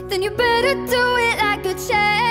then you better do it like a champ.